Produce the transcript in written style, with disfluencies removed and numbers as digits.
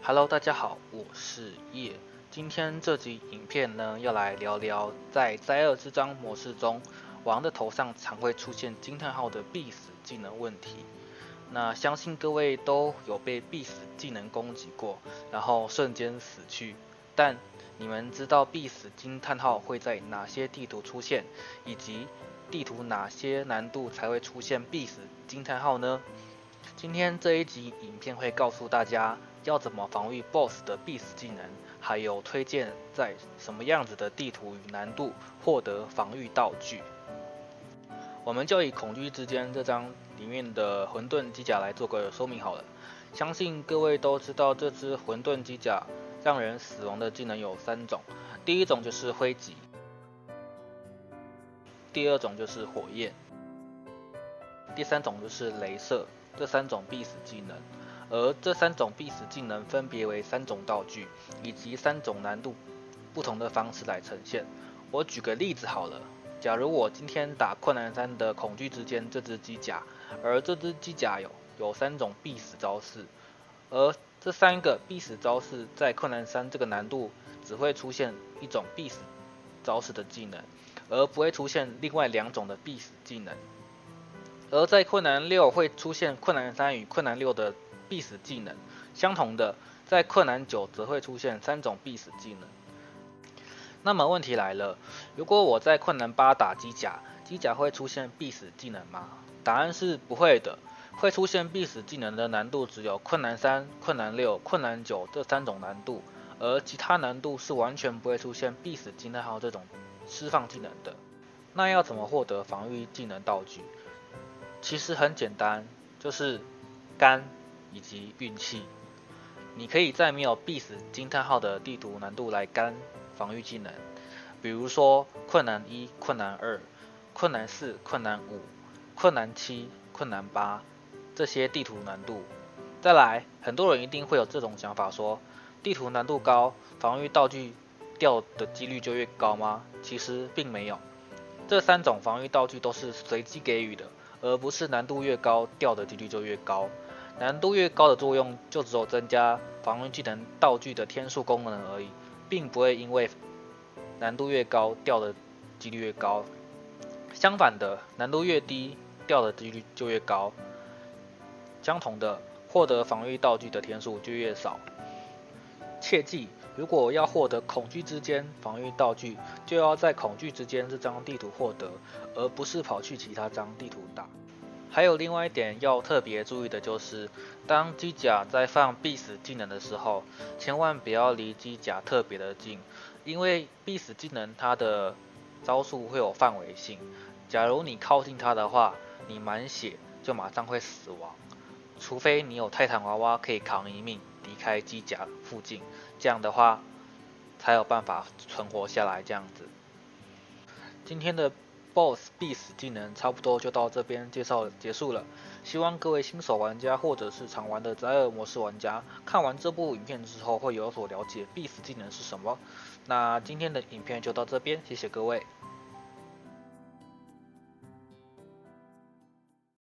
Hello，大家好，我是叶。今天这集影片呢，要来聊聊在灾厄之章模式中，王的头上常会出现惊叹号的必死技能问题。那相信各位都有被必死技能攻击过，然后瞬间死去。但你们知道必死惊叹号会在哪些地图出现，以及地图哪些难度才会出现必死惊叹号呢？今天这一集影片会告诉大家要怎么防御 BOSS 的必死技能，还有推荐在什么样子的地图与难度获得防御道具。我们就以恐惧之间这张里面的混沌机甲来做个说明好了。相信各位都知道，这只混沌机甲让人死亡的技能有3种，第一种就是灰级，第二种就是火焰，第三种就是雷射。这3种必死技能，而这3种必死技能分别为3种道具，以及3种难度不同的方式来呈现。我举个例子好了，假如我今天打困难3的恐惧之间这只机甲，而这只机甲有3种必死招式，而这3个必死招式在困难3这个难度只会出现一种必死招式的技能，而不会出现另外2种的必死技能。而在困难6会出现困难3与困难6的必死技能，相同的，在困难9则会出现3种必死技能。那么问题来了，如果我在困难8打机甲，机甲会出现必死技能吗？答案是不会的，会出现必死技能的难度只有困难3、困难6、困难9这3种难度，而其他难度是完全不会出现必死惊叹号这种释放技能的。那要怎么获得防御技能道具？其实很简单，就是肝以及运气。你可以在没有必死惊叹号的地图难度来肝防御技能，比如说困难1、困难2、困难4、困难5、困难7、困难8这些地图难度。再来，很多人一定会有这种想法说，地图难度高，防御道具掉的几率就越高吗？其实并没有，这3种防御道具都是随机给予的。而不是难度越高掉的几率就越高，难度越高的作用就只有增加防御技能道具的天数功能而已，并不会因为难度越高掉的几率越高。相反的，难度越低掉的几率就越高。相同的，获得防御道具的天数就越少。切记，如果要获得恐惧之间防御道具，就要在恐惧之间这张地图获得，而不是跑去其他张地图打。还有另外一点要特别注意的就是，当机甲在放必死技能的时候，千万不要离机甲特别的近，因为必死技能它的招数会有范围性。假如你靠近它的话，你满血就马上会死亡，除非你有泰坦娃娃可以扛一命离开机甲附近，这样的话才有办法存活下来。这样子，今天的 BOSS 必死技能差不多就到这边介绍结束了。希望各位新手玩家或者是常玩的灾厄模式玩家，看完这部影片之后会有所了解必死技能是什么。那今天的影片就到这边，谢谢各位。